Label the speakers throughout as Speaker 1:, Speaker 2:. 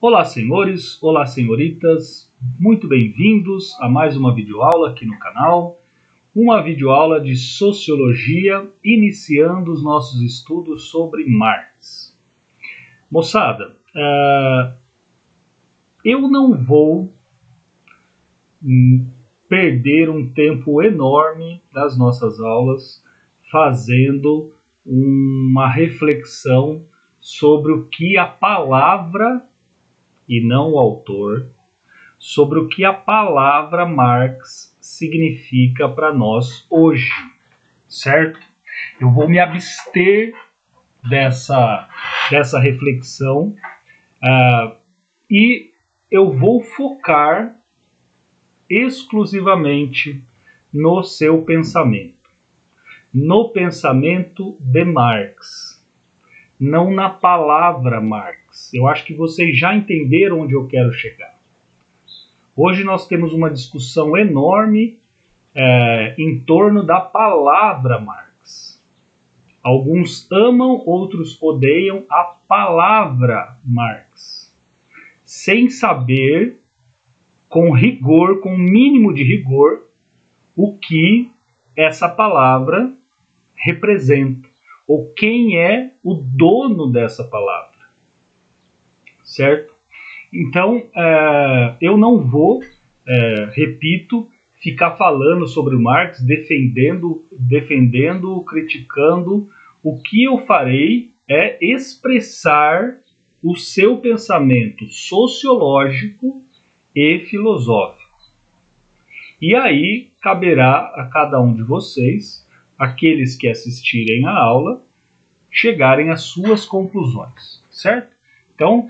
Speaker 1: Olá, senhores, olá, senhoritas, muito bem-vindos a mais uma videoaula aqui no canal, uma videoaula de Sociologia, iniciando os nossos estudos sobre Marx. Moçada, eu não vou perder um tempo enorme das nossas aulas fazendo uma reflexão sobre o que a palavra, e não o autor, sobre o que a palavra Marx significa para nós hoje, certo? Eu vou me abster dessa reflexão e eu vou focar exclusivamente no seu pensamento, no pensamento de Marx, não na palavra Marx. Eu acho que vocês já entenderam onde eu quero chegar. Hoje nós temos uma discussão enorme em torno da palavra Marx. Alguns amam, outros odeiam a palavra Marx, sem saber, com rigor, com o mínimo de rigor, o que essa palavra representa, ou quem é o dono dessa palavra, certo? Então, eu não vou, repito, ficar falando sobre o Marx, defendendo, criticando. O que eu farei é expressar o seu pensamento sociológico e filosófico. E aí caberá a cada um de vocês, aqueles que assistirem a aula, chegarem às suas conclusões, certo? Então,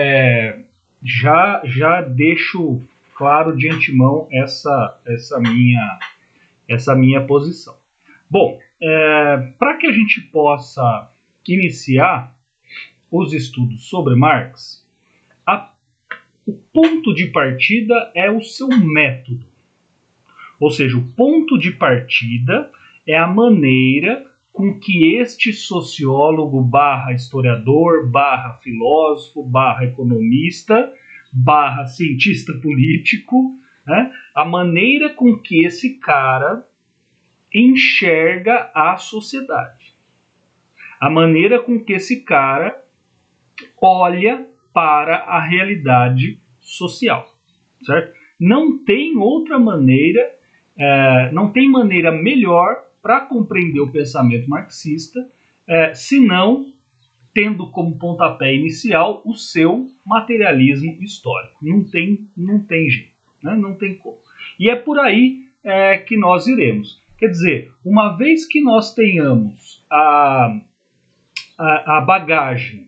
Speaker 1: já deixo claro de antemão essa minha posição. Bom, para que a gente possa iniciar os estudos sobre Marx, o ponto de partida é o seu método. Ou seja, o ponto de partida é a maneira com que este sociólogo / historiador / filósofo / economista / cientista político, né, a maneira com que esse cara enxerga a sociedade, a maneira com que esse cara olha para a realidade social, certo? Não tem outra maneira, não tem maneira melhor para compreender o pensamento marxista, senão tendo como pontapé inicial o seu materialismo histórico. Não tem jeito, né? Não tem como. E é por aí que nós iremos. Quer dizer, uma vez que nós tenhamos a bagagem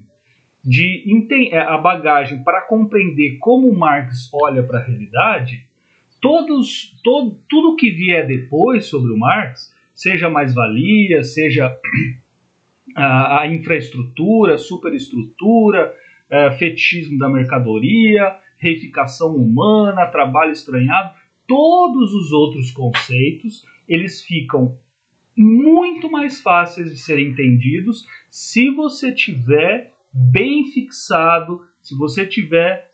Speaker 1: para compreender como Marx olha para a realidade, tudo que vier depois sobre o Marx, seja mais-valia, seja a infraestrutura, superestrutura, fetichismo da mercadoria, reificação humana, trabalho estranhado, todos os outros conceitos, eles ficam muito mais fáceis de serem entendidos se você tiver bem fixado, se você tiver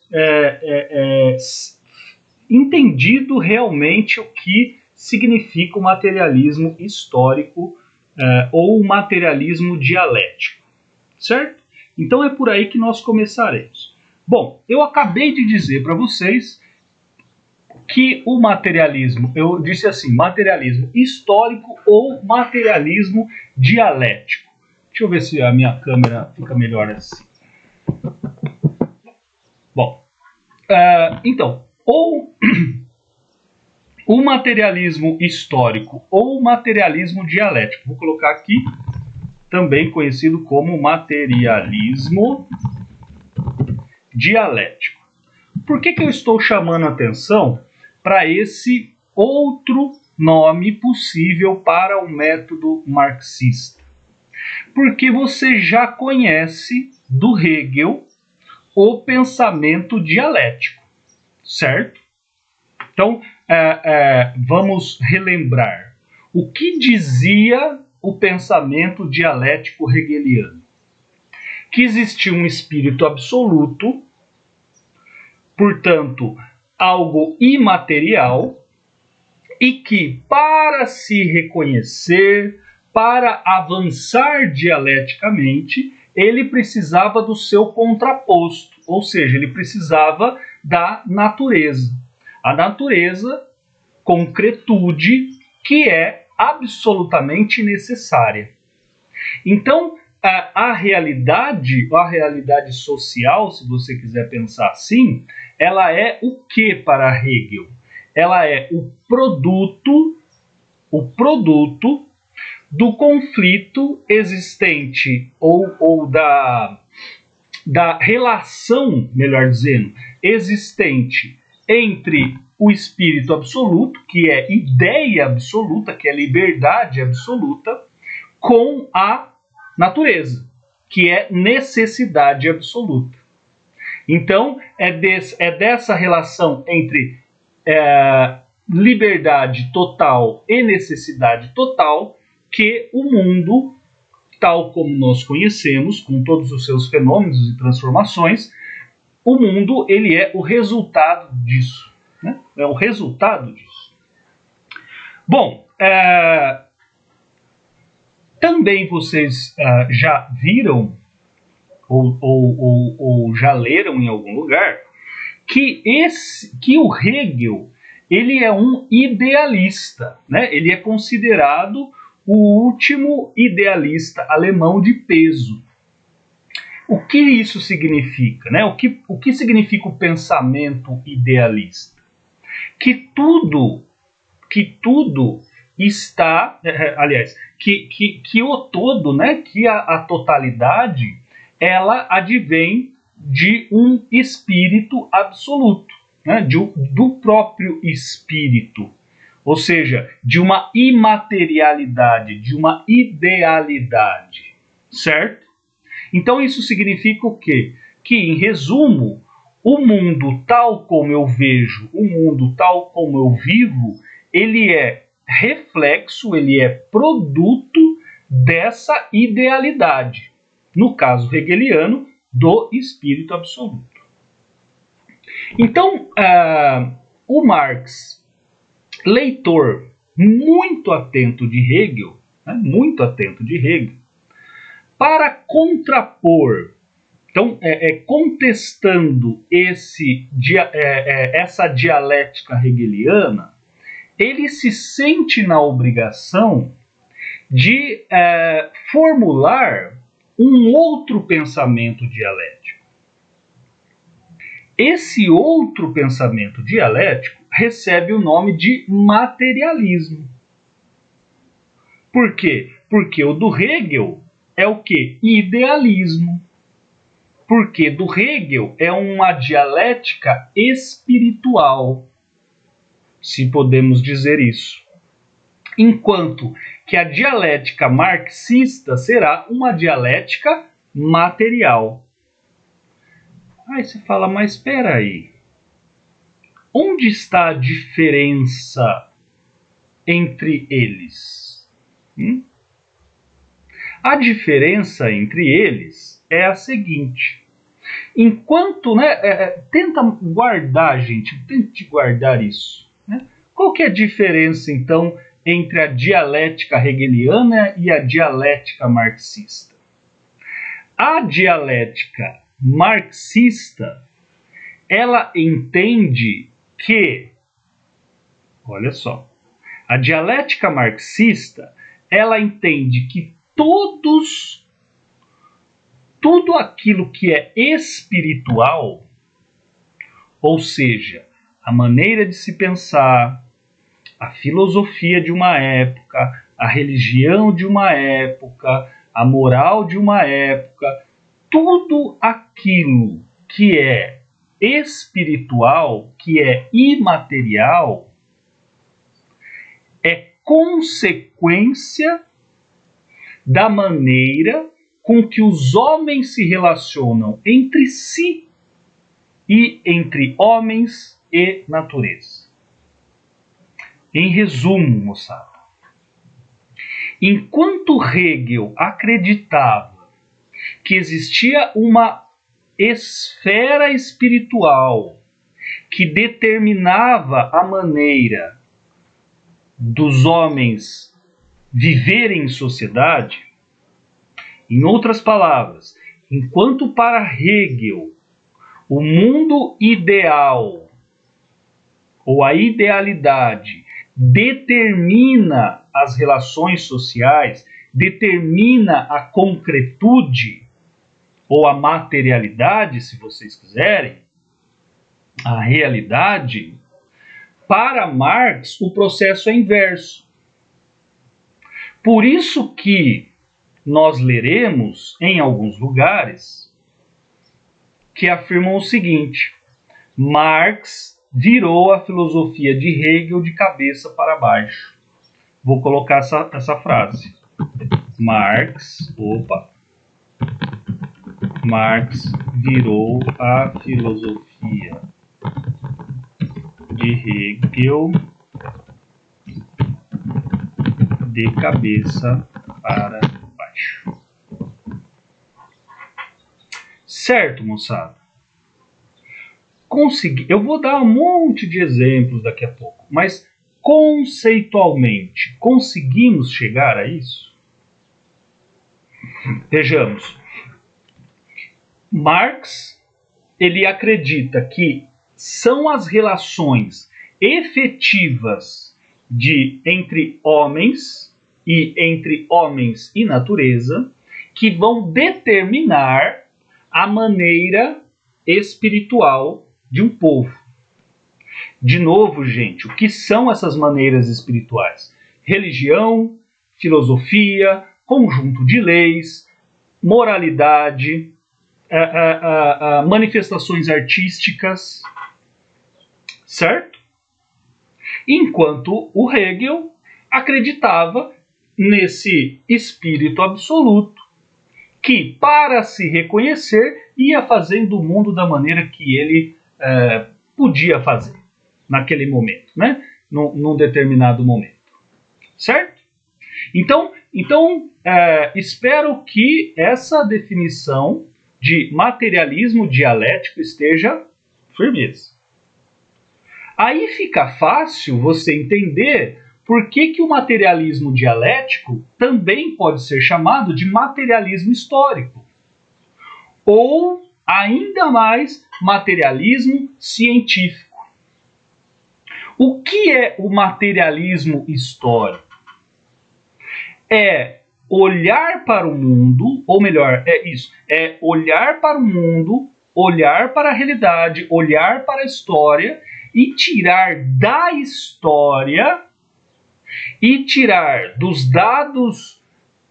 Speaker 1: entendido realmente o que significa o materialismo histórico ou o materialismo dialético, certo? Então é por aí que nós começaremos. Bom, eu acabei de dizer para vocês que o materialismo, eu disse assim, materialismo histórico ou materialismo dialético. Deixa eu ver se a minha câmera fica melhor assim. Bom, então, ou o materialismo histórico ou materialismo dialético, vou colocar aqui, também conhecido como materialismo dialético. Por que eu estou chamando a atenção para esse outro nome possível para o método marxista? Porque você já conhece do Hegel o pensamento dialético, certo? Então, vamos relembrar. O que dizia o pensamento dialético hegeliano? Que existia um espírito absoluto portanto, algo imaterial, e que, para se reconhecer, para avançar dialeticamente, ele precisava do seu contraposto, ou seja, ele precisava da natureza. A natureza, concretude, que é absolutamente necessária. Então, a realidade social, se você quiser pensar assim, ela é o que para Hegel? Ela é o produto do conflito existente, ou da relação, melhor dizendo, existente entre o espírito absoluto, que é ideia absoluta, que é liberdade absoluta, com a natureza, que é necessidade absoluta. Então, é dessa relação entre liberdade total e necessidade total que o mundo, tal como nós conhecemos, com todos os seus fenômenos e transformações, o mundo, ele é o resultado disso, né? É o resultado disso. Bom, também vocês já viram ou já leram em algum lugar que o Hegel, ele é um idealista, né? Ele é considerado o último idealista alemão de peso. O que isso significa, né? O que significa o pensamento idealista? Que tudo está, aliás, que o todo, né? Que a totalidade, ela advém de um espírito absoluto, né? Do próprio espírito, ou seja, de uma imaterialidade, de uma idealidade, certo? Então isso significa o quê? Que, em resumo, o mundo tal como eu vejo, o mundo tal como eu vivo, ele é reflexo, ele é produto dessa idealidade, no caso hegeliano, do espírito absoluto. Então, o Marx, leitor muito atento de Hegel, né, muito atento de Hegel, para contrapor, então, contestando essa dialética hegeliana, ele se sente na obrigação de formular um outro pensamento dialético. Esse outro pensamento dialético recebe o nome de materialismo. Por quê? Porque o do Hegel é o quê? Idealismo. Porque do Hegel é uma dialética espiritual, se podemos dizer isso. Enquanto que a dialética marxista será uma dialética material. Aí você fala, mas espera aí. Onde está a diferença entre eles? A diferença entre eles é a seguinte. Enquanto, tenta guardar, gente, tente guardar isso. Né? Qual que é a diferença, então, entre a dialética hegeliana e a dialética marxista? A dialética marxista, ela entende que, olha só, a dialética marxista, ela entende que tudo aquilo que é espiritual, ou seja, a maneira de se pensar, a filosofia de uma época, a religião de uma época, a moral de uma época, tudo aquilo que é espiritual, que é imaterial, é consequência da maneira com que os homens se relacionam entre si e entre homens e natureza. Em resumo, moçada, enquanto Hegel acreditava que existia uma esfera espiritual que determinava a maneira dos homens viverem em sociedade, em outras palavras, enquanto para Hegel o mundo ideal ou a idealidade determina as relações sociais, determina a concretude ou a materialidade, se vocês quiserem, a realidade, para Marx o processo é inverso. Por isso que nós leremos em alguns lugares que afirmam o seguinte: Marx virou a filosofia de Hegel de cabeça para baixo. Vou colocar essa frase. Marx virou a filosofia de Hegel de cabeça para baixo. Certo, moçada? Eu vou dar um monte de exemplos daqui a pouco, mas conceitualmente, conseguimos chegar a isso? Vejamos. Marx, ele acredita que são as relações efetivas entre homens e natureza que vão determinar a maneira espiritual de um povo. De novo, gente, o que são essas maneiras espirituais? Religião, filosofia, conjunto de leis, moralidade, manifestações artísticas, certo? Enquanto o Hegel acreditava nesse espírito absoluto que, para se reconhecer, ia fazendo o mundo da maneira que ele podia fazer naquele momento, né? Num determinado momento, certo? Então, espero que essa definição de materialismo dialético esteja firmeza. Aí fica fácil você entender por que o materialismo dialético também pode ser chamado de materialismo histórico, ou ainda mais materialismo científico. O que é o materialismo histórico? É olhar para o mundo, ou melhor, é olhar para o mundo, olhar para a realidade, olhar para a história e tirar da história e tirar dos dados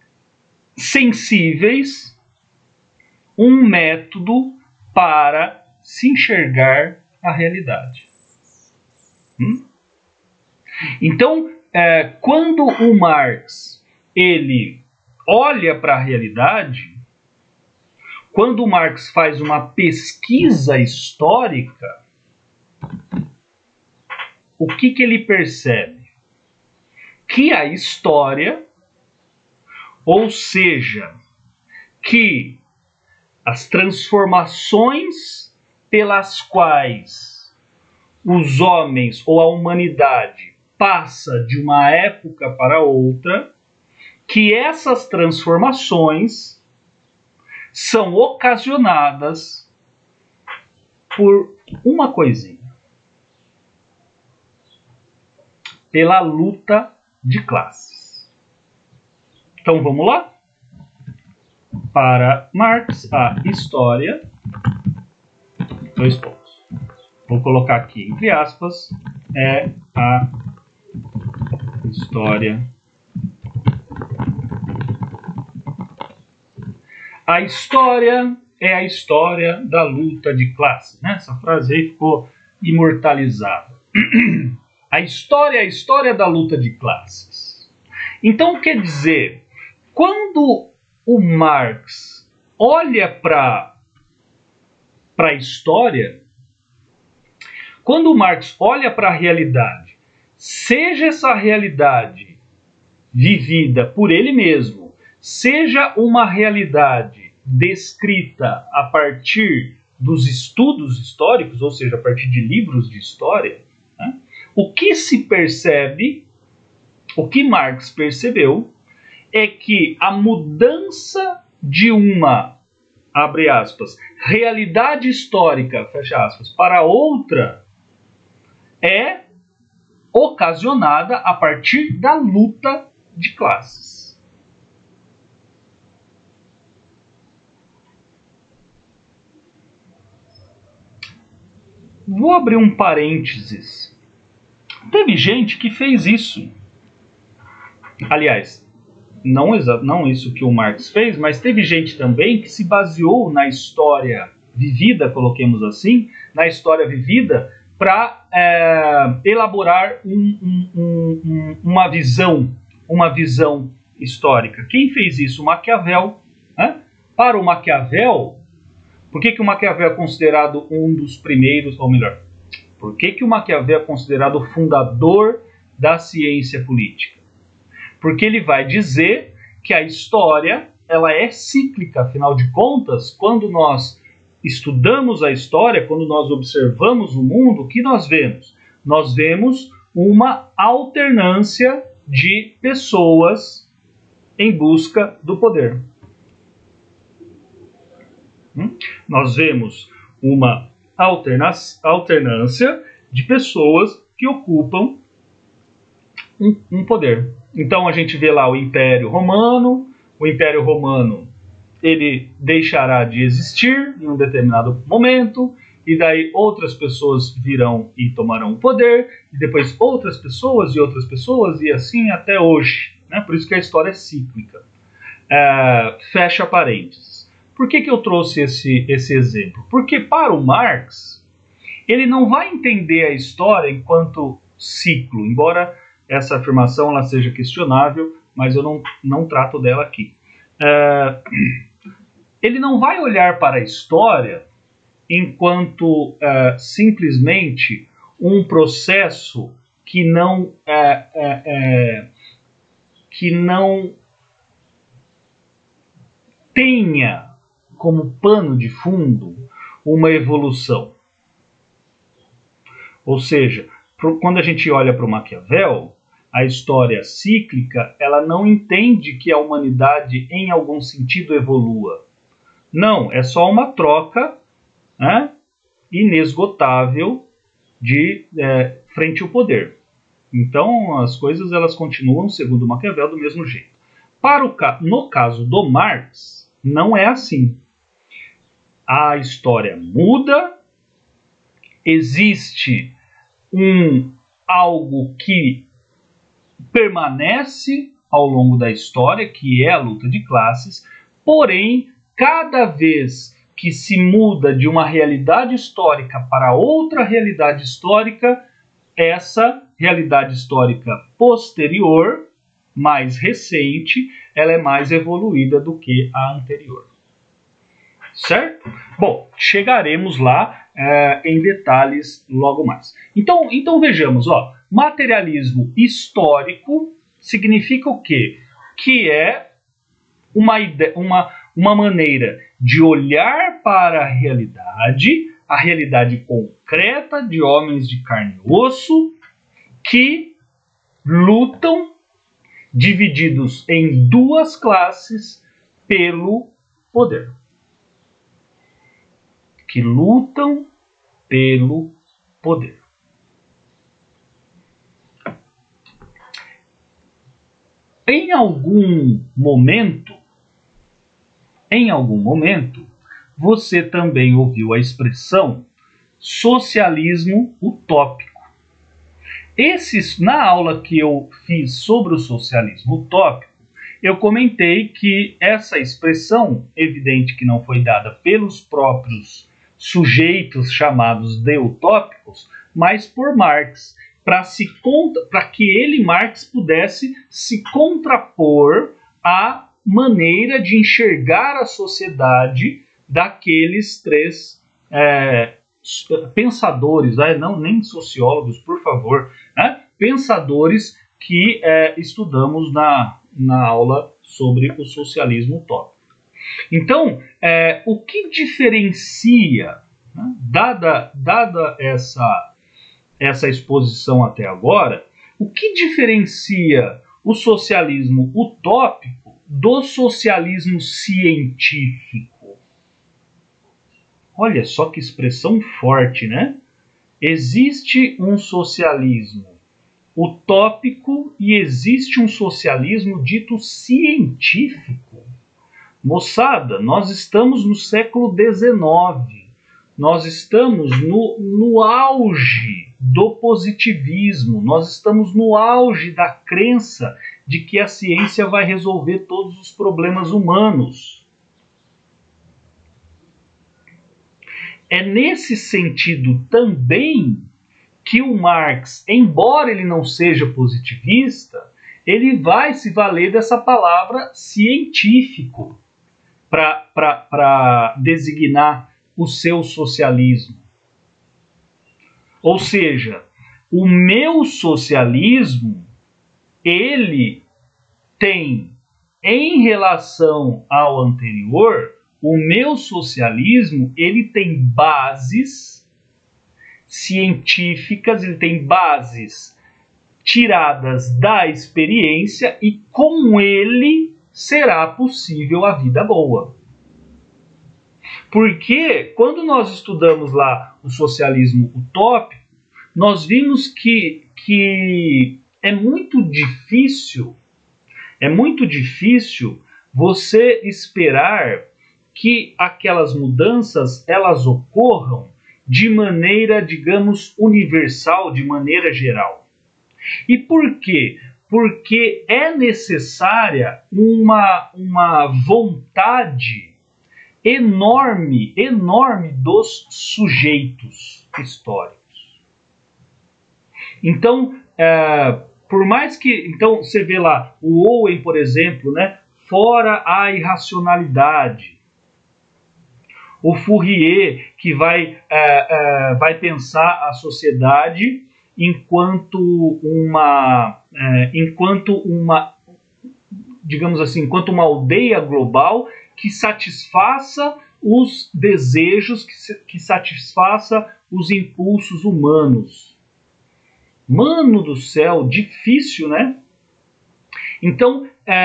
Speaker 1: sensíveis um método para se enxergar a realidade. Então, quando o Marx ele olha para a realidade, quando o Marx faz uma pesquisa histórica, o que ele percebe? Que a história, ou seja, que as transformações pelas quais os homens ou a humanidade passa de uma época para outra, que essas transformações são ocasionadas por uma coisinha: pela luta de classes. Então vamos lá? Para Marx, a história, dois pontos. Vou colocar aqui entre aspas, é a história. A história é a história da luta de classes, né? Essa frase aí ficou imortalizada. A história é a história da luta de classes. Então, quer dizer, quando o Marx olha para a história, quando o Marx olha para a realidade, seja essa realidade vivida por ele mesmo, seja uma realidade descrita a partir dos estudos históricos, ou seja, a partir de livros de história, né, o que se percebe, o que Marx percebeu, é que a mudança de uma, abre aspas, realidade histórica, fecha aspas, para outra, é ocasionada a partir da luta de classes. Vou abrir um parênteses. Teve gente que fez isso. Aliás, não isso que o Marx fez, mas teve gente também que se baseou na história vivida, coloquemos assim, na história vivida, para elaborar uma visão histórica. Quem fez isso? Maquiavel. Né? Para o Maquiavel, por que o Maquiavel é considerado um dos primeiros, ou melhor, por que o Maquiavel é considerado o fundador da ciência política? Porque ele vai dizer que a história ela é cíclica, afinal de contas, quando nós estudamos a história, quando nós observamos o mundo, o que nós vemos? Nós vemos uma alternância de pessoas em busca do poder. Nós vemos uma alternância de pessoas que ocupam um poder. Então a gente vê lá o Império Romano ele deixará de existir em um determinado momento, e daí outras pessoas virão e tomarão o poder, e depois outras pessoas, e assim até hoje. Né? Por isso que a história é cíclica. Fecha parênteses. Por que eu trouxe esse exemplo? Porque para o Marx, ele não vai entender a história enquanto ciclo, embora essa afirmação ela seja questionável, mas eu não trato dela aqui. Ele não vai olhar para a história enquanto simplesmente um processo que não tenha como pano de fundo uma evolução. Ou seja, quando a gente olha para o Maquiavel, a história cíclica, ela não entende que a humanidade em algum sentido evolua. Não, é só uma troca inesgotável frente ao poder. Então as coisas elas continuam, segundo Maquiavel, do mesmo jeito. No caso do Marx, não é assim. A história muda, existe algo que permanece ao longo da história, que é a luta de classes, porém, cada vez que se muda de uma realidade histórica para outra realidade histórica, essa realidade histórica posterior, mais recente, ela é mais evoluída do que a anterior. Certo? Bom, chegaremos lá em detalhes logo mais. Então vejamos, materialismo histórico significa o quê? Que é uma maneira de olhar para a realidade concreta de homens de carne e osso que lutam divididos em duas classes pelo poder. Que lutam pelo poder. Em algum momento, você também ouviu a expressão socialismo utópico. Na aula que eu fiz sobre o socialismo utópico, eu comentei que essa expressão, evidente que não foi dada pelos próprios sujeitos chamados de utópicos, mas por Marx, para que ele, Marx, pudesse se contrapor à maneira de enxergar a sociedade daqueles três pensadores, não nem sociólogos, por favor, pensadores que estudamos na aula sobre o socialismo utópico. Então, o que diferencia Né? Dada essa exposição até agora, o que diferencia o socialismo utópico do socialismo científico? Olha só que expressão forte, né? Existe um socialismo utópico e existe um socialismo dito científico. Moçada, nós estamos no século XIX, nós estamos no auge do positivismo, nós estamos no auge da crença de que a ciência vai resolver todos os problemas humanos. É nesse sentido também que o Marx, embora ele não seja positivista, ele vai se valer dessa palavra científico para designar o seu socialismo. Ou seja, o meu socialismo, ele tem, em relação ao anterior, o meu socialismo, ele tem bases científicas, ele tem bases tiradas da experiência e com ele será possível a vida boa. Porque quando nós estudamos lá o socialismo utópico, nós vimos que é muito difícil você esperar que aquelas mudanças elas ocorram de maneira, digamos, universal, de maneira geral. E por quê? Porque é necessária uma vontade enorme dos sujeitos históricos. Então, por mais que... Então, você vê lá, o Owen, por exemplo, né, fora a irracionalidade. O Fourier, que vai pensar a sociedade enquanto digamos assim, enquanto uma aldeia global que satisfaça os desejos, que satisfaça os impulsos humanos. Mano do céu, difícil, né? Então,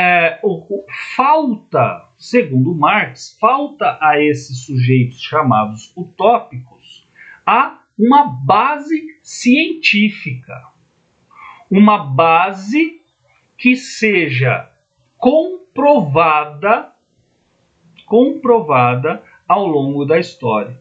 Speaker 1: falta, segundo Marx, falta a esses sujeitos chamados utópicos uma base científica, uma base que seja comprovada ao longo da história.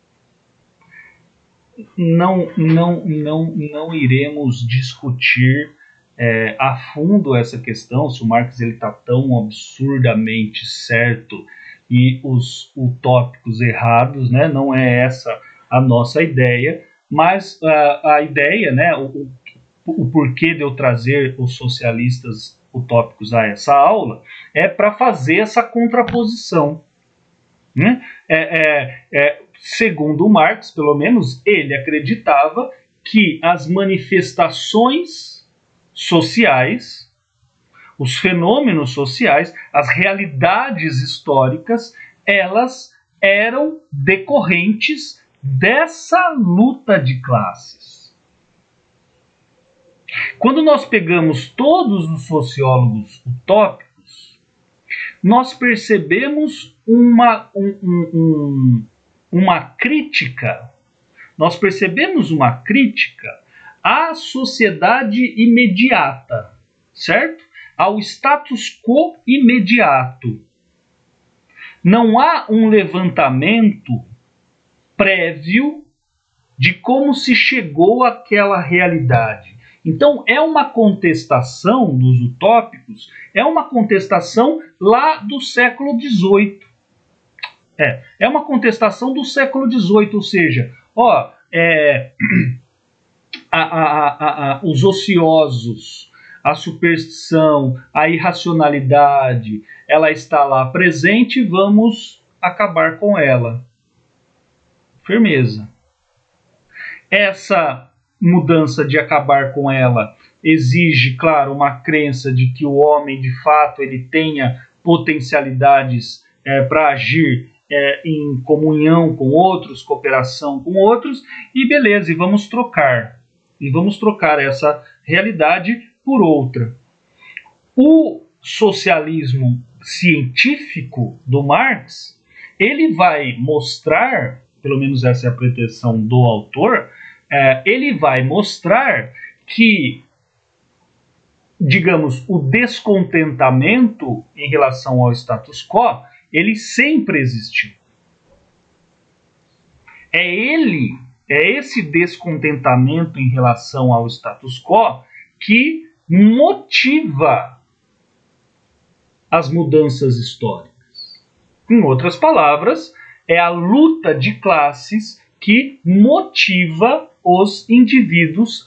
Speaker 1: Não iremos discutir a fundo essa questão, se o Marx está tão absurdamente certo e os utópicos errados, né? Não é essa a nossa ideia, mas a ideia, né, o porquê de eu trazer os socialistas utópicos a essa aula é para fazer essa contraposição. Né? Segundo Marx, pelo menos, ele acreditava que as manifestações sociais, os fenômenos sociais, as realidades históricas, elas eram decorrentes dessa luta de classes. Quando nós pegamos todos os sociólogos utópicos, nós percebemos uma crítica, à sociedade imediata, certo? Ao status quo imediato. Não há um levantamento prévio de como se chegou àquela realidade. Então, é uma contestação dos utópicos, é uma contestação lá do século XVIII. É uma contestação do século XVIII, ou seja, os ociosos, a superstição, a irracionalidade, ela está lá presente, vamos acabar com ela. Firmeza. Essa mudança de acabar com ela exige, claro, uma crença de que o homem, de fato, ele tenha potencialidades para agir em comunhão com outros, cooperação com outros, e beleza, e vamos trocar. E vamos trocar essa realidade por outra. O socialismo científico do Marx, ele vai mostrar, pelo menos essa é a pretensão do autor, ele vai mostrar que, digamos, o descontentamento em relação ao status quo, ele sempre existiu. É esse descontentamento em relação ao status quo que motiva as mudanças históricas. Em outras palavras, é a luta de classes que motiva os indivíduos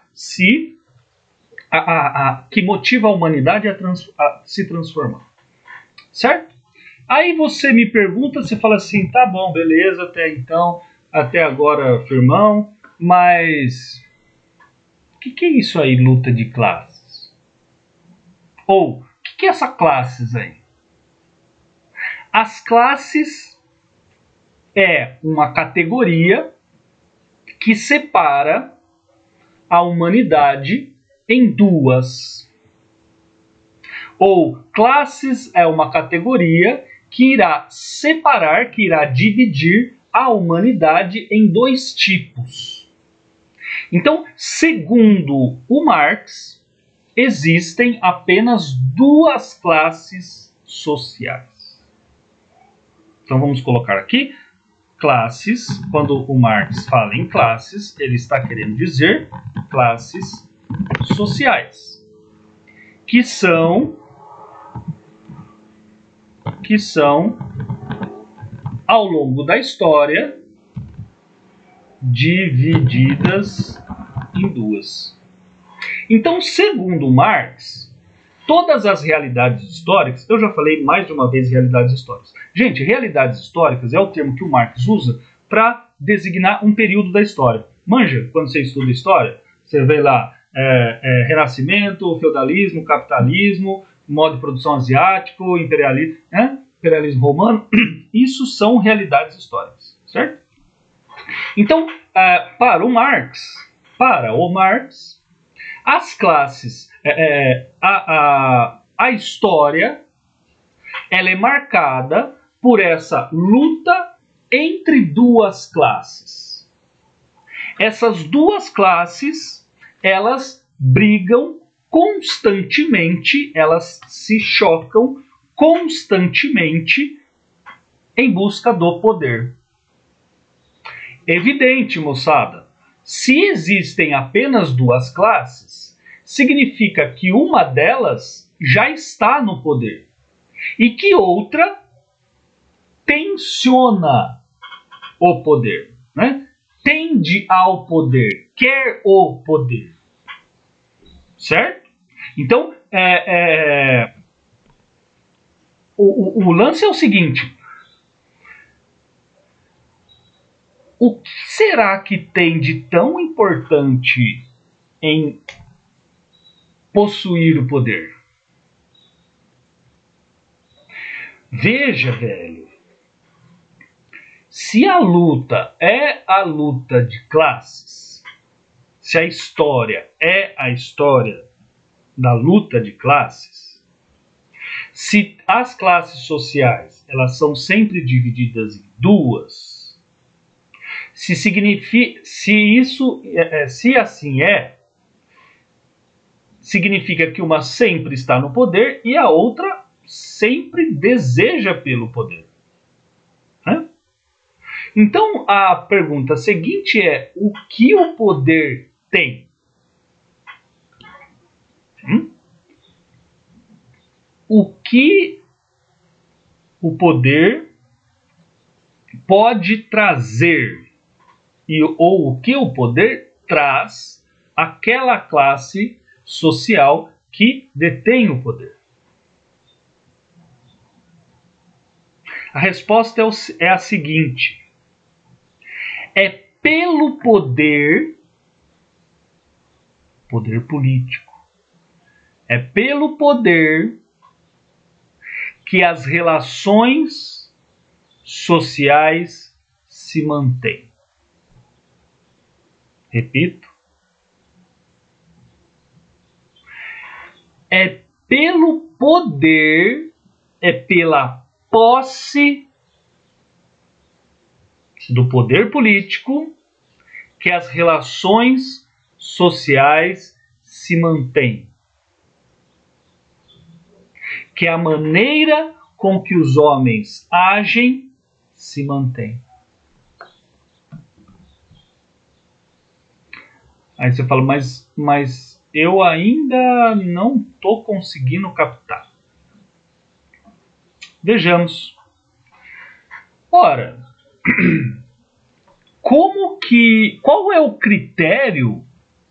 Speaker 1: que motiva a humanidade a se transformar. Certo? Aí você me pergunta, você fala assim, tá bom, beleza, até agora, firmão, mas o que é isso aí, luta de classes? Ou, o que é essa classes aí? As classes é uma categoria que separa a humanidade em duas. Ou classes é uma categoria que irá separar, que irá dividir a humanidade em dois tipos. Então, segundo o Marx, existem apenas duas classes sociais. Então vamos colocar aqui classes. Quando o Marx fala em classes, ele está querendo dizer classes sociais, que são ao longo da história divididas em duas. Então, segundo Marx, todas as realidades históricas, eu já falei mais de uma vez realidades históricas. Gente, realidades históricas é o termo que o Marx usa para designar um período da história. Manja, quando você estuda história, você vê lá Renascimento, feudalismo, capitalismo, modo de produção asiático, imperialismo romano. Isso são realidades históricas, certo? Então, para o Marx, as classes, a história, ela é marcada por essa luta entre duas classes. Essas duas classes, elas brigam constantemente, elas se chocam constantemente em busca do poder. Evidente, moçada, se existem apenas duas classes, significa que uma delas já está no poder e que outra tensiona o poder, né? Tende ao poder, quer o poder, certo? Então, o lance é o seguinte: o que será que tem de tão importante em possuir o poder? Veja, velho, se a luta é a luta de classes, se a história é a história da luta de classes, se as classes sociais elas são sempre divididas em duas, se assim é, significa que uma sempre está no poder e a outra sempre deseja pelo poder. Né? Então a pergunta seguinte é: o que o poder tem? O que o poder pode trazer ou o que o poder traz àquela classe social que detém o poder? A resposta é a seguinte: é pelo poder político, é pelo poder que as relações sociais se mantêm. Repito. É pelo poder, é pela posse do poder político que as relações sociais se mantêm. Que a maneira com que os homens agem se mantém. Aí você fala, mas eu ainda não estou conseguindo captar. Vejamos. Ora, qual é o critério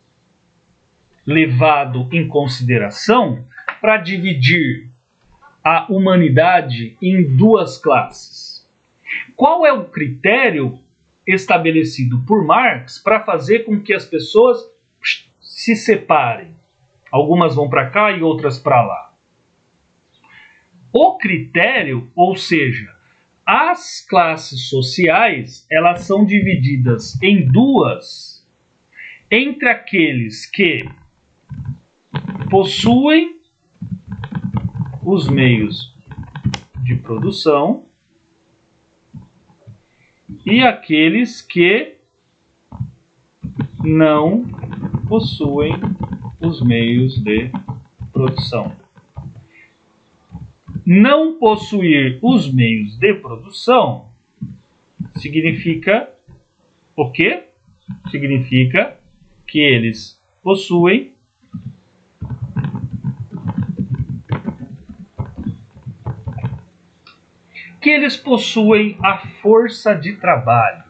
Speaker 1: levado em consideração para dividir a humanidade em duas classes? Qual é o critério estabelecido por Marx para fazer com que as pessoas se separem? Algumas vão para cá e outras para lá. O critério, ou seja, as classes sociais, elas são divididas em duas, entre aqueles que possuem os meios de produção e aqueles que não possuem os meios de produção. Não possuir os meios de produção significa o quê? Significa que eles possuem a força de trabalho.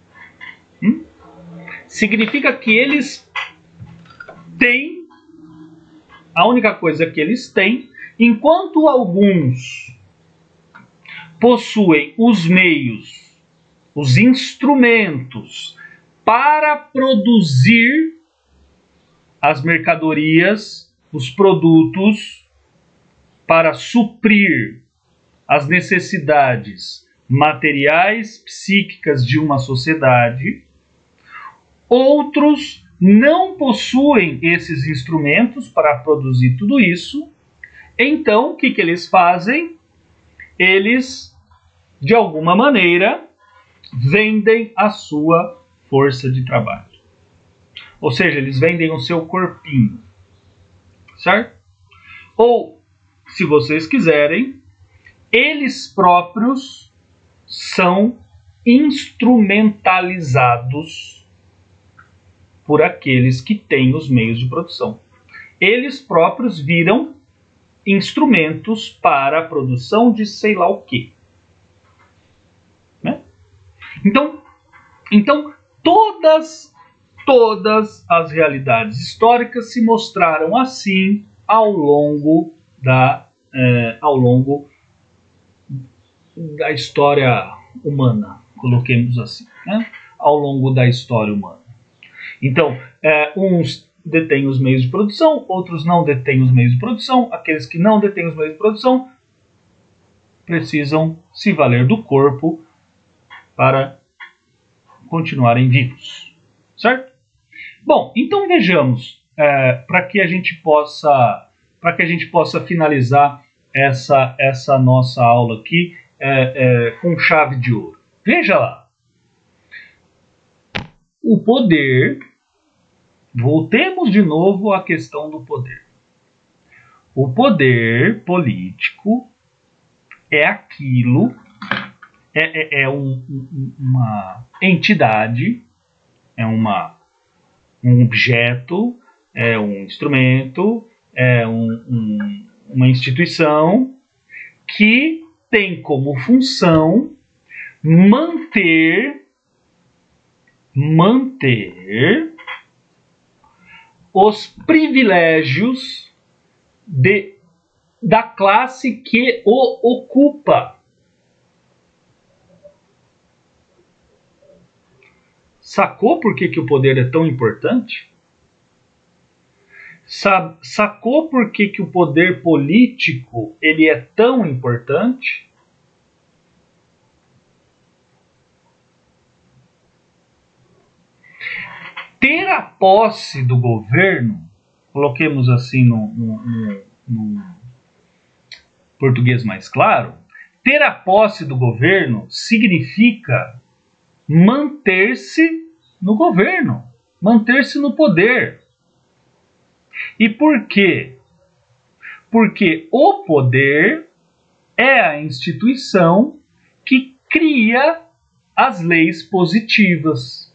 Speaker 1: Significa que eles têm, a única coisa que eles têm, enquanto alguns possuem os meios, os instrumentos para produzir as mercadorias, os produtos, para suprir as necessidades materiais, psíquicas de uma sociedade, outros não possuem esses instrumentos para produzir tudo isso. Então, o que eles fazem? Eles, de alguma maneira, vendem a sua força de trabalho. Ou seja, eles vendem o seu corpinho. Certo? Ou, se vocês quiserem, eles próprios são instrumentalizados por aqueles que têm os meios de produção. Eles próprios viram instrumentos para a produção de sei lá o quê. Né? Então todas as realidades históricas se mostraram assim ao longo da história humana, coloquemos assim, né? Ao longo da história humana. Então, uns detêm os meios de produção, outros não detêm os meios de produção. Aqueles que não detêm os meios de produção precisam se valer do corpo para continuarem vivos. Certo? Bom, então vejamos, para que a gente possa finalizar essa nossa aula aqui com chave de ouro. Veja lá. O poder, voltemos de novo à questão do poder. O poder político é aquilo, uma entidade, é um objeto, é um instrumento, é uma instituição que tem como função manter os privilégios da classe que o ocupa. Sacou por que o poder é tão importante? Sacou por que o poder político ele é tão importante? ter a posse do governo, coloquemos assim no português mais claro, ter a posse do governo significa manter-se no governo, manter-se no poder. E por quê? Porque o poder é a instituição que cria as leis positivas.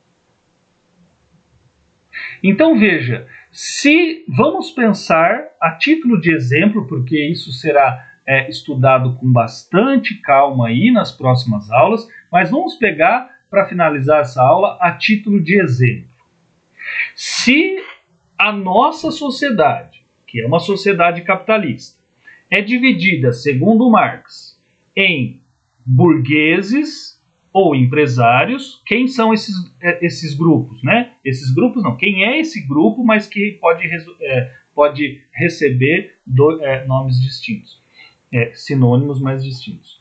Speaker 1: Então veja, se vamos pensar a título de exemplo, porque isso será estudado com bastante calma aí nas próximas aulas, mas vamos pegar para finalizar essa aula a título de exemplo. Se a nossa sociedade, que é uma sociedade capitalista, é dividida, segundo Marx, em burgueses ou empresários. Quem são esses grupos, né? Esses grupos não. Quem é esse grupo, mas que pode receber nomes distintos, sinônimos mais distintos.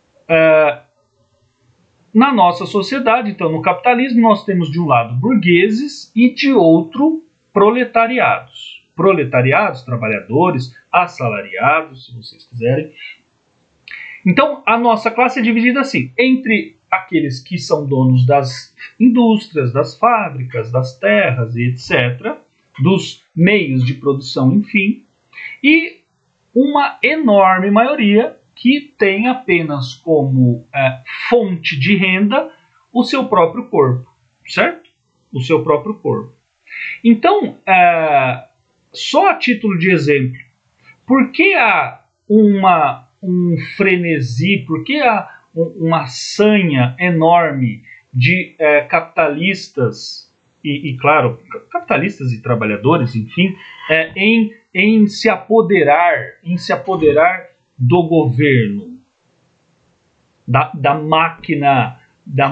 Speaker 1: Na nossa sociedade, então, no capitalismo, nós temos de um lado burgueses e de outro proletariados. Proletariados, trabalhadores, assalariados, se vocês quiserem. Então, a nossa classe é dividida assim, entre aqueles que são donos das indústrias, das fábricas, das terras e etc., dos meios de produção, enfim, e uma enorme maioria que tem apenas como fonte de renda o seu próprio corpo, certo? O seu próprio corpo. Então, só a título de exemplo, por que há um frenesi, por que há uma sanha enorme de capitalistas e, claro, capitalistas e trabalhadores, enfim, em se apoderar do governo, da máquina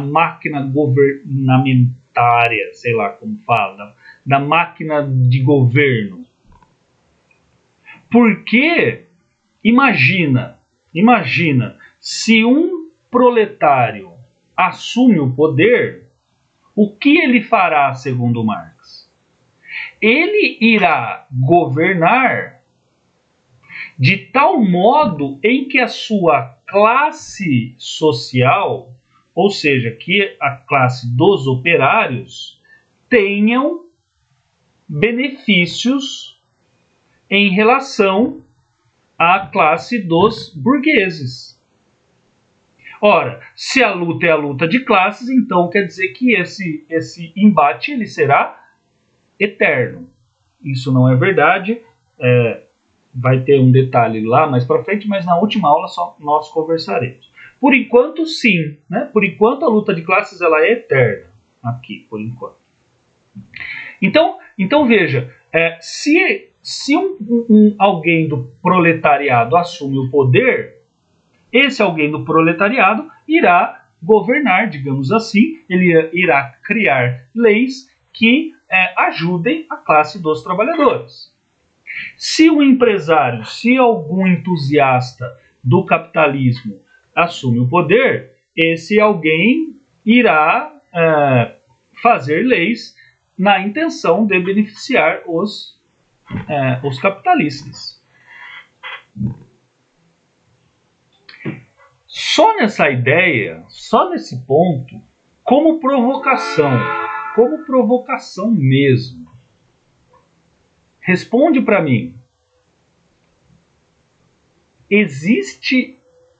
Speaker 1: governamentária, sei lá como fala, da máquina de governo. Porque imagina se um proletário assume o poder, o que ele fará, segundo Marx? Ele irá governar de tal modo em que a sua classe social, ou seja, que a classe dos operários, tenham benefícios em relação à classe dos burgueses. Ora, se a luta é a luta de classes, então quer dizer que esse embate ele será eterno. Isso não é verdade. Vai ter um detalhe lá mais para frente, mas na última aula só nós conversaremos. Por enquanto, sim, né? Por enquanto a luta de classes ela é eterna aqui, por enquanto. Então veja, se alguém do proletariado assume o poder, esse alguém do proletariado irá governar, digamos assim, ele irá criar leis que ajudem a classe dos trabalhadores. Se um empresário, se algum entusiasta do capitalismo assume o poder, esse alguém irá fazer leis na intenção de beneficiar os capitalistas. Só nessa ideia, só nesse ponto, como provocação mesmo, responde para mim. Existe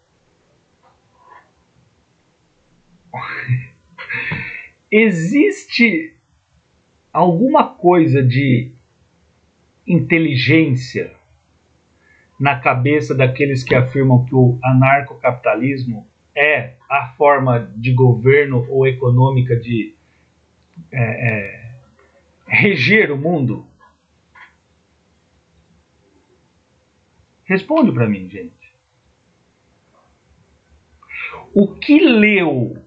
Speaker 1: alguma coisa de inteligência na cabeça daqueles que afirmam que o anarcocapitalismo é a forma de governo ou econômica de reger o mundo? Responde para mim, gente. O que leu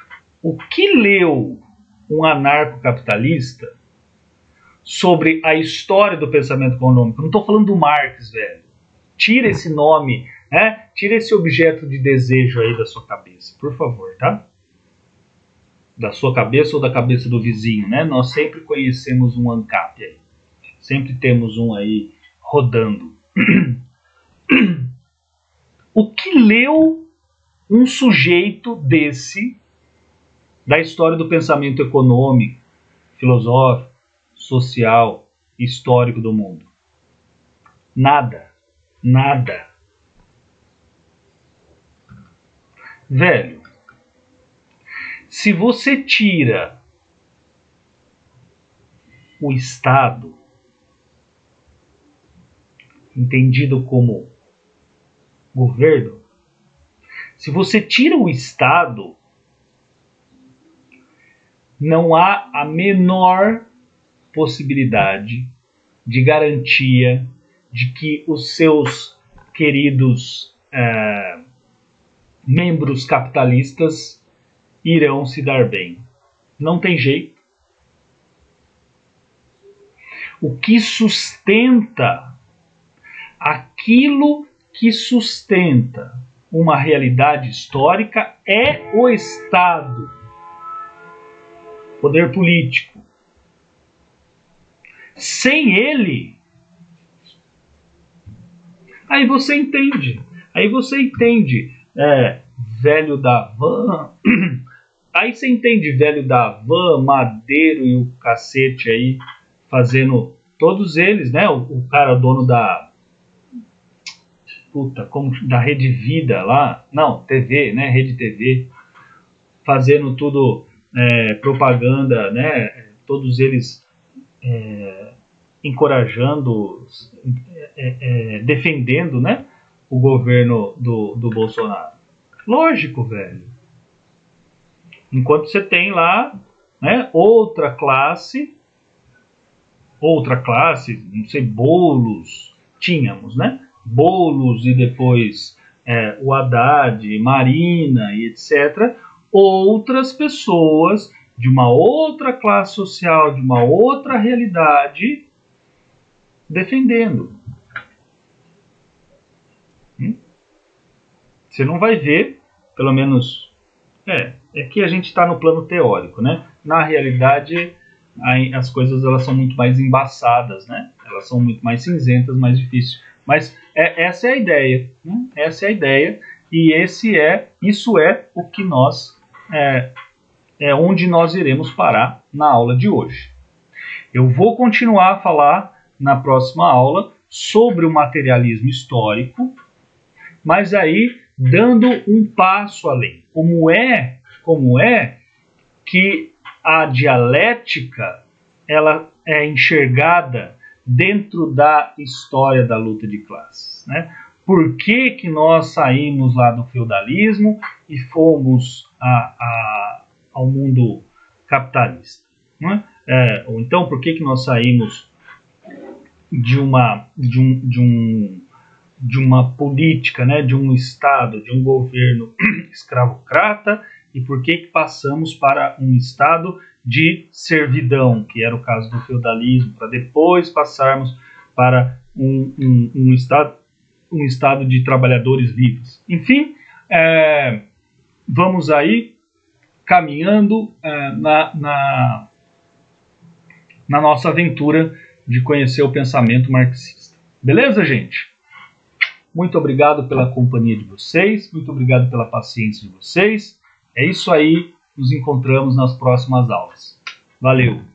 Speaker 1: um anarcocapitalista sobre a história do pensamento econômico? Não estou falando do Marx, velho. Tira esse nome, tira esse objeto de desejo aí da sua cabeça, por favor, tá? da sua cabeça ou da cabeça do vizinho, né? Nós sempre conhecemos um ANCAP aí. Sempre temos um aí rodando. O que leu um sujeito desse da história do pensamento econômico, filosófico, social, histórico do mundo? Nada. Nada. Velho, se você tira o Estado, entendido como governo, se você tira o Estado, não há a menor possibilidade de garantia de que os seus queridos membros capitalistas irão se dar bem. Não tem jeito. O que sustenta, aquilo que sustenta uma realidade histórica é o Estado, poder político. Sem ele, aí você entende, velho da van, aí você entende velho da van, Madeiro e o cacete aí, fazendo, todos eles, né, o cara dono da, da Rede Vida lá, não, TV, né, Rede TV, fazendo tudo, propaganda, né, todos eles encorajando, defendendo, né, o governo do Bolsonaro. Lógico, velho. Enquanto você tem lá, né, outra classe, não sei, Boulos, tínhamos, né, Boulos e depois o Haddad, Marina e etc., outras pessoas de uma outra classe social, de uma outra realidade, defendendo. Você não vai ver, pelo menos, é que a gente está no plano teórico, né? Na realidade, as coisas elas são muito mais embaçadas, né? Elas são muito mais cinzentas, mais difíceis. Mas essa é a ideia, né? Essa é a ideia, e isso é o que nós onde nós iremos parar na aula de hoje. Eu vou continuar a falar na próxima aula sobre o materialismo histórico, mas aí dando um passo além. Como é que a dialética ela é enxergada dentro da história da luta de classes, né? Por que nós saímos lá do feudalismo e fomos ao mundo capitalista, né? Ou então, por que nós saímos de uma política, né, de um Estado, de um governo escravocrata, e por que passamos para um Estado de servidão, que era o caso do feudalismo, para depois passarmos para um estado de trabalhadores livres. Enfim, vamos aí caminhando na nossa aventura de conhecer o pensamento marxista. Beleza, gente? Muito obrigado pela companhia de vocês, muito obrigado pela paciência de vocês. É isso aí, nos encontramos nas próximas aulas. Valeu!